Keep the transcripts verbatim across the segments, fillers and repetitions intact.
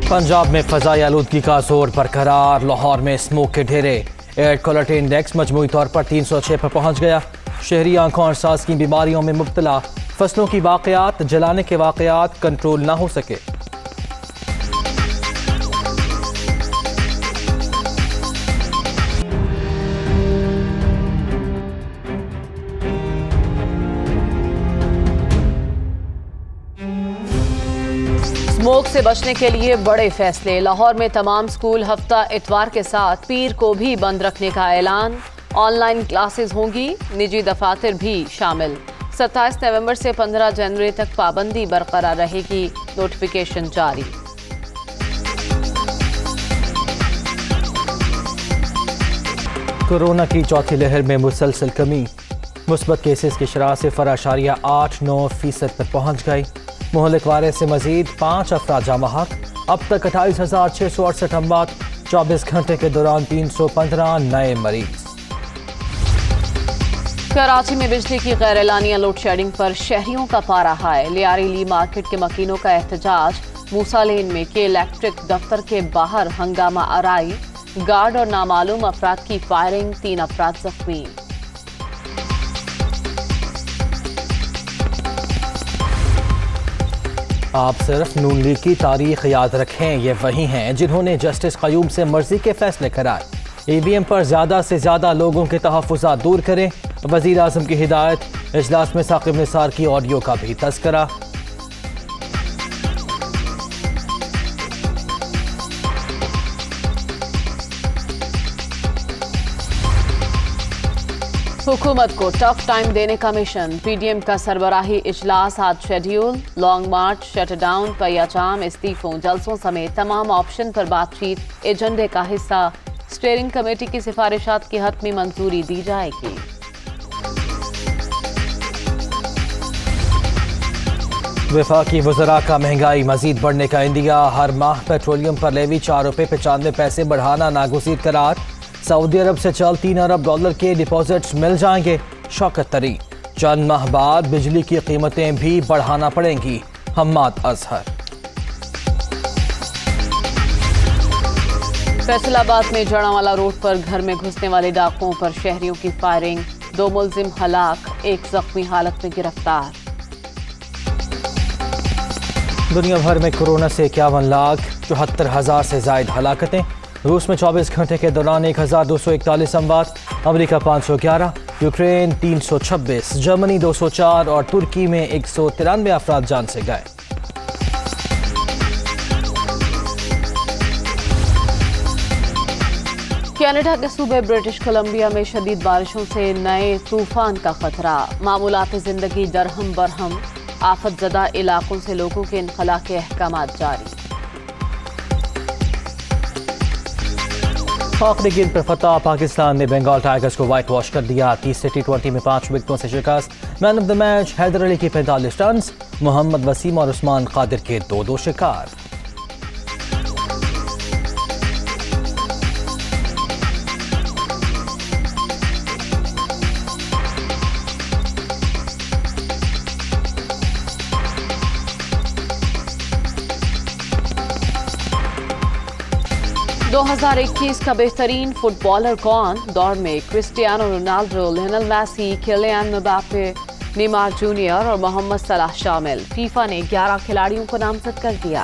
पंजाब में फजाई आलूदगी का जोर बरकरार। लाहौर में स्मोक के ढेरे। एयर क्वालिटी इंडेक्स मजमूई तौर पर तीन सौ छह पर पहुंच गया। शहरी आंखों और सांस की बीमारियों में मुब्तला। फसलों की वाकयात, जलाने के वाकयात कंट्रोल ना हो सके। स्मोक से बचने के लिए बड़े फैसले। लाहौर में तमाम स्कूल हफ्ता इतवार के साथ पीर को भी बंद रखने का ऐलान। ऑनलाइन क्लासेस होंगी, निजी दफातर भी शामिल। सत्ताईस नवंबर से पंद्रह जनवरी तक पाबंदी बरकरार रहेगी, नोटिफिकेशन जारी। कोरोना की चौथी लहर में मुसलसल कमी। मुस्बत केसेस की शरह सिफर आशारिया आठ नौ फीसद पर पहुंच गई। मुहलिक वायरस से मजीद पाँच अफराद जामहक। अब तक अट्ठाईस हजार छः सौ अड़सठ अमवात। चौबीस घंटे के दौरान तीन सौ पंद्रह नए मरीज। कराची में बिजली की गैर एलानिया लोड शेडिंग पर शहरियों का पारा हाय। लियारी ली मार्केट के मकीनों का एहतजाज। मूसा लेन में के इलेक्ट्रिक दफ्तर के बाहर हंगामा आराई। गार्ड और नामालूम अफराद की फायरिंग, तीन अफराद जख्मी। आप सिर्फ नून लीग की तारीख याद रखें, ये वही हैं जिन्होंने जस्टिस क़यूम से मर्जी के फैसले कराए। ई वी एम पर ज्यादा से ज्यादा लोगों के तहफ़्फ़ुज़ात दूर करें। वज़ीर आज़म की हिदायत। इजलास में साकिब निसार की ऑडियो का भी तज़किरा। हुकूमत को टफ टाइम देने का मिशन। पी डी एम का सरबराही इजलास आज शेड्यूल। लॉन्ग मार्च, शटडाउन, पैयाजाम, इस्तीफों, जलसों समेत तमाम ऑप्शन पर बातचीत एजेंडे का हिस्सा। स्टीयरिंग कमेटी की सिफारिशात की हतमी मंजूरी दी जाएगी। वफाकी वज़रा का महंगाई मजीद बढ़ने का इंदिया। हर माह पेट्रोलियम पर लेवी चार रुपये पचानवे पैसे बढ़ाना नागुज़ीर करार। सऊदी अरब से चल तीन अरब डॉलर के डिपॉजिट्स मिल जाएंगे। शौकत तरीन। चंद माह बाद बिजली की कीमतें भी बढ़ाना पड़ेंगी। हम्माद अजहर। फैसलाबाद में जड़ावाला रोड पर घर में घुसने वाले डाकुओं पर शहरियों की फायरिंग। दो मुलजिम हलाक, एक जख्मी हालत में गिरफ्तार। दुनिया भर में कोरोना से इक्यावन लाख चौहत्तर हजार से जायद हलाकतें। रूस में चौबीस घंटे के दौरान एक हजार दो सौ इकतालीस अमवात। अमरीका पाँच सौ ग्यारह, यूक्रेन तीन सौ छब्बीस, जर्मनी दो सौ चार और तुर्की में एक सौ तिरानवे अफराद जान से गए। कनाडा के सूबे ब्रिटिश कोलंबिया में शदीद बारिशों से नए तूफान का खतरा। मामूलात जिंदगी दरहम बरहम। आफत ज़दा इलाकों से लोगों के इनखला के अहकामात जारी। पाक ने गेंद पर फतह। पाकिस्तान ने बंगाल टाइगर्स को व्हाइट वॉश कर दिया। तीसरे टी ट्वेंटी में पांच विकेटों से शिकस्त। Man of the match Haider Ali की पैंतालीस रन। मोहम्मद वसीम और उस्मान कादिर के दो दो शिकार। दो हज़ार इक्कीस का बेहतरीन फुटबॉलर कौन? दौड़ में Cristiano Ronaldo, Lionel Messi, Kylian Mbappe, Neymar junior और मोहम्मद सलाह शामिल। फीफा ने ग्यारह खिलाड़ियों को नामजद कर दिया।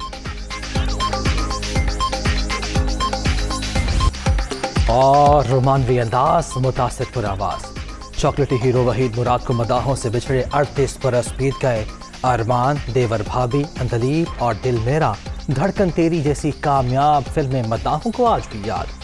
और रोमानवी अंदाज, मुतासिर पुर आवाज। चॉकलेटी हीरो वहीद मुराद को मदाहों से बिछड़े अड़तीस बरस बीत गए। अरमान, देवर भाभी, अंदलीब और दिल मेरा, धड़कन तेरी जैसी कामयाब फिल्में मदाहों को आज भी याद।